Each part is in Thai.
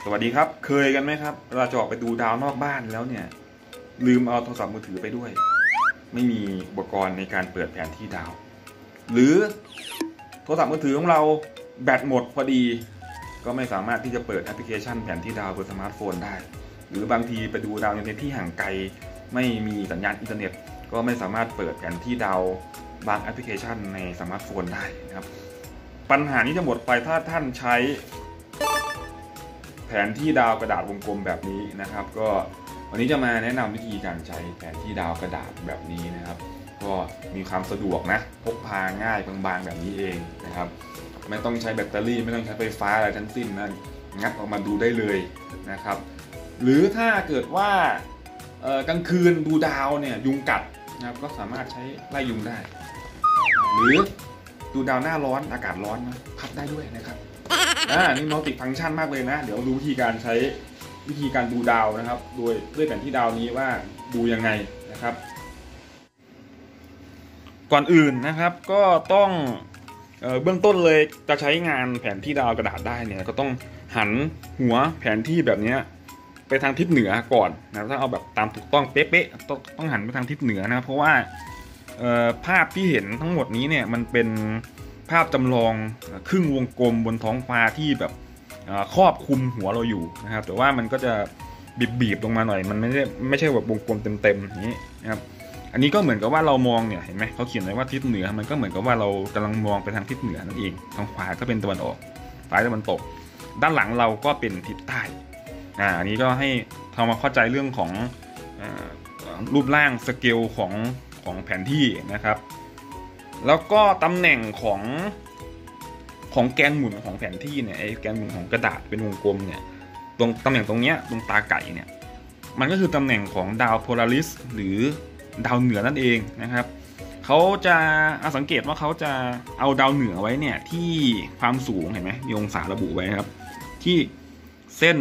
สวัสดีครับเคยกันไหมครับเราจะออกไปดูดาวนอกบ้านแล้วเนี่ยลืมเอาโทรศัพท์มือถือไปด้วยไม่มีอุปกรณ์ในการเปิดแผนที่ดาวหรือโทรศัพท์มือถือของเราแบตหมดพอดีก็ไม่สามารถที่จะเปิดแอปพลิเคชันแผนที่ดาวบนสมาร์ทโฟนได้หรือบางทีไปดูดาวในที่ห่างไกลไม่มีสัญญาณอินเทอร์เน็ตก็ไม่สามารถเปิดแผนที่ดาวบางแอปพลิเคชันในสมาร์ทโฟนได้นะครับปัญหานี้จะหมดไปถ้าท่านใช้แผนที่ดาวกระดาษวงกลมแบบนี้นะครับก็วันนี้จะมาแนะนำวิธีการใช้แผนที่ดาวกระดาษแบบนี้นะครับก็มีความสะดวกนะพกพาง่ายบางๆแบบนี้เองนะครับไม่ต้องใช้แบตเตอรี่ไม่ต้องใช้ไฟฟ้าอะไรทั้งสิ้นนะงัดออกมาดูได้เลยนะครับหรือถ้าเกิดว่ากลางคืนดูดาวเนี่ยยุงกัดนะครับก็สามารถใช้ไล่ยุงได้หรือดูดาวหน้าร้อนอากาศร้อนนะพัดได้ด้วยนะครับนี่มัลติฟังก์ชันมากเลยนะเดี๋ยวดูวิธีการใช้วิธีการดูดาวนะครับด้วยแผนที่ดาวนี้ว่าดูยังไงนะครับก่อนอื่นนะครับก็ต้องเบื้องต้นเลยจะใช้งานแผนที่ดาวกระดาษได้เนี่ยก็ต้องหันหัวแผนที่แบบนี้ไปทางทิศเหนือก่อนนะถ้าเอาแบบตามถูกต้องเป๊ะๆต้องหันไปทางทิศเหนือนะเพราะว่าภาพที่เห็นทั้งหมดนี้เนี่ยมันเป็นภาพจำลองครึ่งวงกลมบนท้องฟ้าที่แบบครอบคลุมหัวเราอยู่นะครับแต่ว่ามันก็จะบีบลงมาหน่อยมันไม่ใช่แบบวงกลมเต็มๆอย่างนี้นะครับอันนี้ก็เหมือนกับว่าเรามองเนี่ยเห็นไหมเขาเขียนไว้ว่าทิศเหนือมันก็เหมือนกับว่าเรากำลังมองไปทางทิศเหนือนั่นเองทางขวาก็เป็นตะวันออกซ้ายตะวันตกด้านหลังเราก็เป็นทิศใต้อันนี้ก็ให้ทำมาเข้าใจเรื่องของรูปร่างสเกลของแผนที่นะครับแล้วก็ตำแหน่งของแกนหมุนของแผนที่เนี่ยไอ้แกนหมุนของกระดาษเป็นวงกลมเนี่ยตรงตำแหน่งตรงเนี้ยตรงตาไก่เนี่ยมันก็คือตำแหน่งของดาวโพลาริสหรือดาวเหนือนั่นเองนะครับเขาจะสังเกตว่าเขาจะเอาดาวเหนือไว้เนี่ยที่ความสูงเห็นไหมมีองศาระบุไว้ครับที่เส้น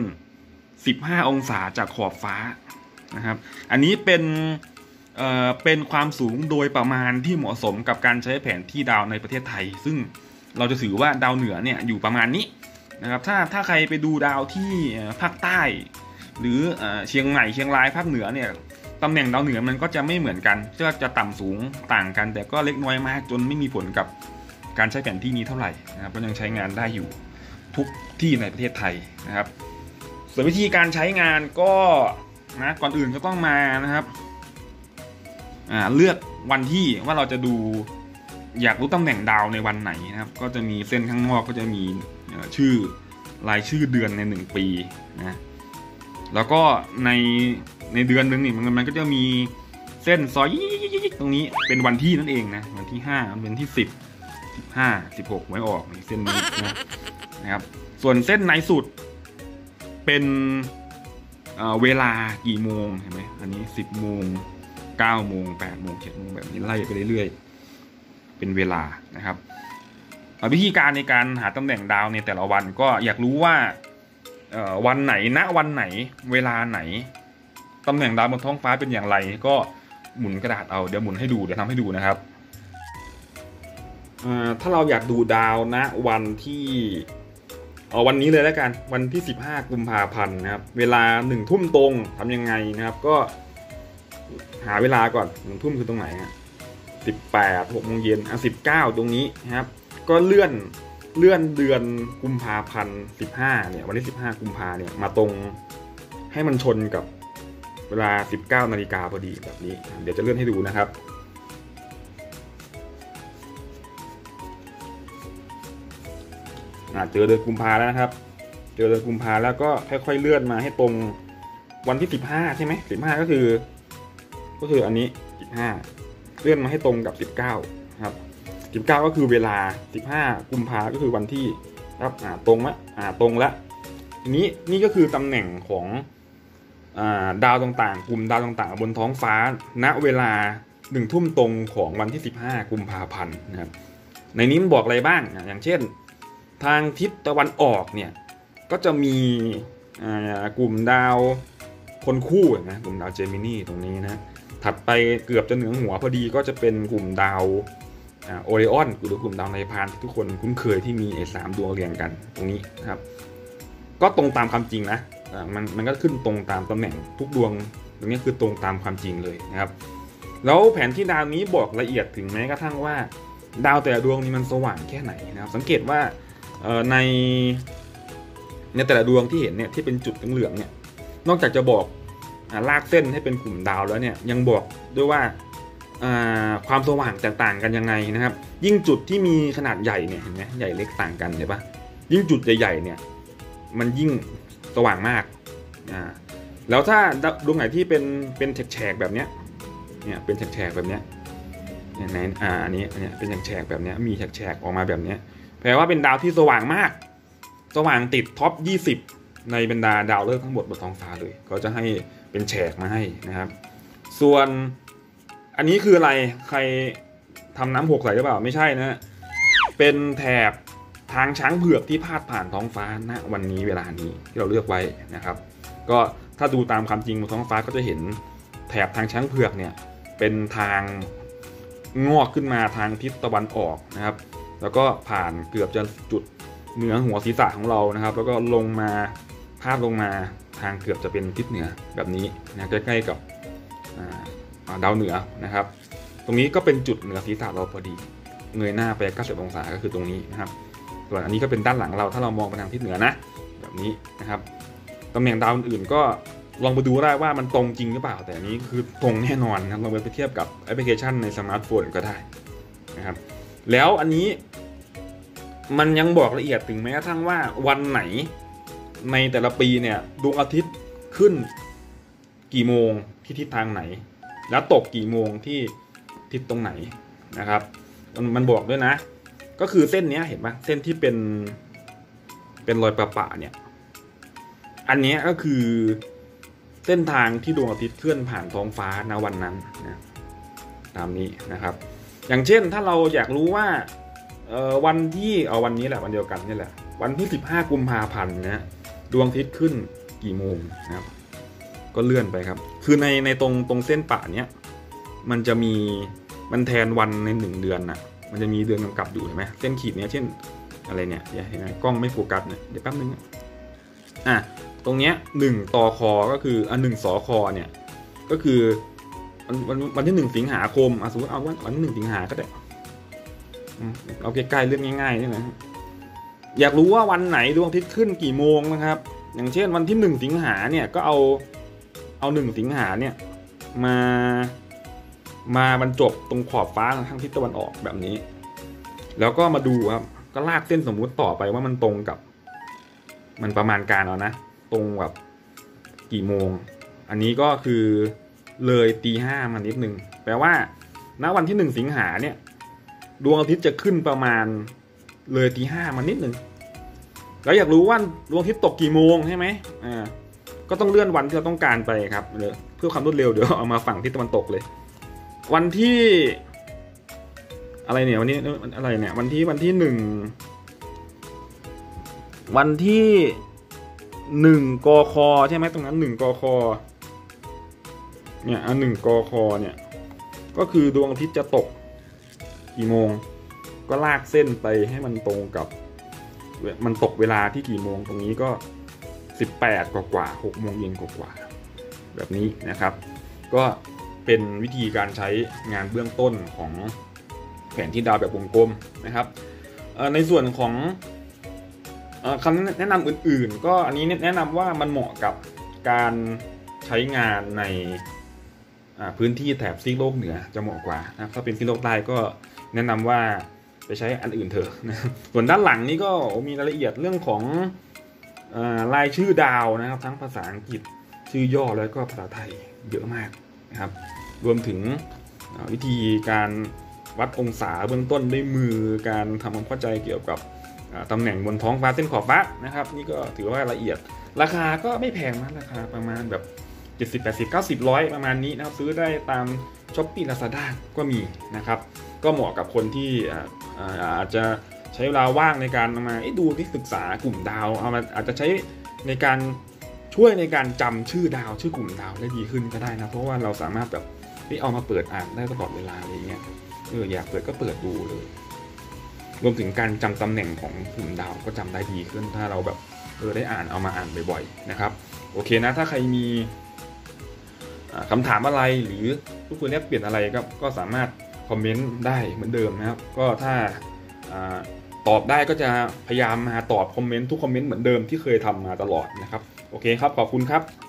15องศาจากขอบฟ้านะครับอันนี้เป็นความสูงโดยประมาณที่เหมาะสมกับการใช้แผนที่ดาวในประเทศไทยซึ่งเราจะถือว่าดาวเหนือเนี่ยอยู่ประมาณนี้นะครับถ้าใครไปดูดาวที่ภาคใต้หรือเชียงใหม่เชียงรายภาคเหนือเนี่ยตำแหน่งดาวเหนือมันก็จะไม่เหมือนกันจะต่ำสูงต่างกันแต่ก็เล็กน้อยมากจนไม่มีผลกับการใช้แผนที่นี้เท่าไหร่นะครับก็ยังใช้งานได้อยู่ทุกที่ในประเทศไทยนะครับส่วนวิธีการใช้งานก็นะก่อนอื่นก็ต้องมานะครับเลือกวันที่ว่าเราจะดูอยากรู้ตำแหน่งดาวในวันไหนนะครับก็จะมีเส้นข้างนอกก็จะมีชื่อรายชื่อเดือนใน1ปีนะแล้วก็ในเดือนนึงนี่มันก็จะมีเส้นซอยตรงนี้เป็นวันที่นั่นเองนะวันที่5วันที่10 15 16ไว้ออกเส้นนี้นะครับส่วนเส้นในสุดเป็นเวลากี่โมงเห็นไหมอันนี้10 โมง9 โมง8 โมง7 โมงแบบนี้ไล่ไปเรื่อยๆเป็นเวลานะครับวิธีการในการหาตำแหน่งดาวในแต่ละวันก็อยากรู้ว่าวันไหนณวันไหนเวลาไหนตำแหน่งดาวบนท้องฟ้าเป็นอย่างไรก็หมุนกระดาษเอาเดี๋ยวหมุนให้ดูเดี๋ยวทำให้ดูนะครับถ้าเราอยากดูดาวณวันที่วันนี้เลยแล้วกันวันที่15 กุมภาพันธ์นะครับเวลา1 ทุ่มตรงทำยังไงนะครับก็หาเวลาก่อน1 ทุ่มคือตรงไหน18 6 โมงเย็น19ตรงนี้นะครับก็เลื่อนเดือนกุมภาพันธ์15เนี่ยวันที่15 กุมภาเนี่ยมาตรงให้มันชนกับเวลา 19 นาฬิกาพอดีแบบนี้เดี๋ยวจะเลื่อนให้ดูนะครับเจอเดือนกุมภาแล้วนะครับเจอเดือนกุมภาแล้วก็ค่อยๆเลื่อนมาให้ตรงวันที่15ใช่ไหม15ก็คืออันนี้15เลื่อนมาให้ตรงกับ19ครับ19ก็คือเวลา15 กุมภาก็คือวันที่ครับตรงละทีนี้นี่ก็คือตำแหน่งของดาวต่างๆกลุ่มดาวต่างๆบนท้องฟ้าณเวลา1 ทุ่มตรงของวันที่15 กุมภาพันธ์นะครับในนี้มันบอกอะไรบ้างอย่างเช่นทางทิศตะวันออกเนี่ยก็จะมีกลุ่มดาวคนคู่นะกลุ่มดาวเจมินีตรงนี้นะถัดไปเกือบจะเหนือหัวพอดีก็จะเป็นกลุ่มดาวโอริออนหรือกลุ่มดาวนายพรานที่ทุกคนคุ้นเคยที่มี3 ดวงเรียงกันตรงนี้นะครับก็ตรงตามความจริงนะมันก็ขึ้นตรงตามตำแหน่งทุกดวงตรงนี้คือตรงตามความจริงเลยนะครับแล้วแผนที่ดาวนี้บอกละเอียดถึงแม้กระทั่งว่าดาวแต่ละดวงนี้มันสว่างแค่ไหนนะครับสังเกตว่าในแต่ละดวงที่เห็นเนี่ยที่เป็นจุดเหลืองๆเนี่ยนอกจากจะบอกลากเส้นให้เป็นกลุ่มดาวแล้วเนี่ยยังบอกด้วยว่าความสว่างแตกต่างกันยังไงนะครับยิ่งจุดที่มีขนาดใหญ่เนี่ยเห็นไหมใหญ่เล็กต่างกันเห็นปะยิ่งจุดใหญ่ๆเนี่ยมันยิ่งสว่างมากแล้วถ้าดวงไหนที่เป็นแฉกๆแบบเนี้ยเนี่ยเป็นแฉกๆแบบเนี้ยในอันนี้เป็นแฉกๆแบบเนี้ยมีแฉกๆออกมาแบบเนี้ยแปลว่าเป็นดาวที่สว่างมากสว่างติดท็อป20ในบรรดาดาวฤกษ์ทั้งหมดบนท้องฟ้าเลยก็จะให้เป็นแฉกมาให้นะครับส่วนอันนี้คืออะไรใครทำน้ำหกใส่หรือเปล่าไม่ใช่นะเป็นแถบทางช้างเผือกที่พาดผ่านท้องฟ้าณวันนี้เวลานี้ที่เราเลือกไว้นะครับก็ถ้าดูตามความจริงบนท้องฟ้าก็จะเห็นแถบทางช้างเผือกเนี่ยเป็นทางงอกขึ้นมาทางทิศตะวันออกนะครับแล้วก็ผ่านเกือบจะจุดเหนือหัวศีรษะของเรานะครับแล้วก็ลงมาพาดลงมาทางเกือบจะเป็นทิศเหนือแบบนี้นะใกล้ๆกับดาวเหนือนะครับตรงนี้ก็เป็นจุดเหนือศีรษะเราพอดีเงยหน้าไป90องศาก็คือตรงนี้นะครับส่วนอันนี้ก็เป็นด้านหลังเราถ้าเรามองไปทางทิศเหนือนะแบบนี้นะครับตำแหน่งดาวอื่นก็ลองไปดูได้ว่ามันตรงจริงหรือเปล่าแต่อันนี้คือตรงแน่นอนนะครับลองไปเทียบกับแอปพลิเคชันในสมาร์ทโฟนก็ได้นะครับแล้วอันนี้มันยังบอกละเอียดถึงแม้กระทั่งว่าวันไหนในแต่ละปีเนี่ยดวงอาทิตย์ขึ้นกี่โมงที่ทิศทางไหนแล้วตกกี่โมงที่ทิศตรงไหนนะครับมันบอกด้วยนะก็คือเส้นนี้เห็นปะเส้นที่เป็นรอยประๆเนี่ยอันนี้ก็คือเส้นทางที่ดวงอาทิตย์เคลื่อนผ่านท้องฟ้าณวันนั้นนะตามนี้นะครับอย่างเช่นถ้าเราอยากรู้ว่าวันที่วันนี้แหละวันเดียวกันนี่แหละวันที่15กุมภาพันธ์นะดวงอาทิตย์ขึ้นกี่โมงนะครับก็เลื่อนไปครับคือในตรงเส้นปะเนี้ยมันจะมีมันแทนวันใน1เดือนนะมันจะมีเดือนกำกับอยู่เห็นไหมเส้นขีดเนี้ยเช่นอะไรเนี่ยเห็นไหมกล้องไม่โฟกัสเนี่ยเดี๋ยวแป๊บนึงตรงเนี้ย1ตคก็คือ1สคเนี่ยก็คือวันที่1สิงหาคมสมมติเอาวันที่1สิงหาก็ได้เอาใกล้ๆเรื่องง่ายๆนี่นะอยากรู้ว่าวันไหนดวงอาทิตย์ขึ้นกี่โมงนะครับอย่างเช่นวันที่1สิงหาเนี่ยก็เอา1สิงหาเนี่ยมาบรรจบตรงขอบฟ้าทางทิศตะวันออกแบบนี้แล้วก็มาดูครับก็ลากเส้นสมมุติต่อไปว่ามันตรงกับมันประมาณการเอานะตรงกับกี่โมงอันนี้ก็คือเลยตี 5มานิดนึงแปลว่าณวันที่1สิงหาเนี่ยดวงอาทิตย์จะขึ้นประมาณเลยตี 5มานิดนึงแล้วอยากรู้ว่าดวงอาทิตย์ตกกี่โมงใช่ไหมก็ต้องเลื่อนวันที่เราต้องการไปครับเพื่อความรวดเร็วเดี๋ยวเอามาฝั่งทิศตะวันตกเลยวันที่อะไรเนี่ยวันนี้อะไรเนี่ยวันที่1วันที่1กคใช่ไหมตรงนั้น1กคเนี่ย1กคเนี่ยก็คือดวงอาทิตย์จะตกกี่โมงก็ลากเส้นไปให้มันตรงกับมันตกเวลาที่กี่โมงตรงนี้ก็18กว่า6โมงเย็นกว่าแบบนี้นะครับก็เป็นวิธีการใช้งานเบื้องต้นของแผนที่ดาวแบบวงกลมนะครับในส่วนของคำแนะนำอื่นๆก็อันนี้แนะนำว่ามันเหมาะกับการใช้งานในพื้นที่แถบซีกโลกเหนือจะเหมาะกว่านะถ้าเป็นซีกโลกใต้ก็แนะนำว่าไปใช้อันอื่นเถอะนะส่วนด้านหลังนี้ก็มีรายละเอียดเรื่องของรายชื่อดาวนะครับทั้งภาษาอังกฤษชื่อย่อแล้วก็ภาษาไทยเยอะมากนะครับรวมถึงวิธีการวัดองศาเบื้องต้นด้วยมือการทำความเข้าใจเกี่ยวกับตำแหน่งบนท้องฟ้าเส้นขอบฟ้านะครับนี่ก็ถือว่าละเอียดราคาก็ไม่แพงนะราคาประมาณแบบ70 80 90 100ประมาณนี้นะครับซื้อได้ตาม Shopee Lazada ก็มีนะครับก็เหมาะกับคนที่อาจจะใช้เวลาว่างในการมาดูที่ศึกษากลุ่มดาวอาจจะใช้ในการช่วยในการจำชื่อดาวชื่อกลุ่มดาวได้ดีขึ้นก็ได้นะเพราะว่าเราสามารถแบบเอามาเปิดอ่านได้ตลอดเวลาอะไรเงี้ยอยากเปิดก็เปิดดูเลยรวมถึงการจำตำแหน่งของกลุ่มดาวก็จำได้ดีขึ้นถ้าเราแบบได้อ่านเอามาอ่านบ่อยๆนะครับโอเคนะถ้าใครมีคำถามอะไรหรือทุกคนแลกเปลี่ยนอะไรก็สามารถคอมเมนต์ได้เหมือนเดิมนะครับก็ถ้าตอบได้ก็จะพยายามมาตอบคอมเมนต์ทุกคอมเมนต์เหมือนเดิมที่เคยทำมาตลอดนะครับโอเคครับขอบคุณครับ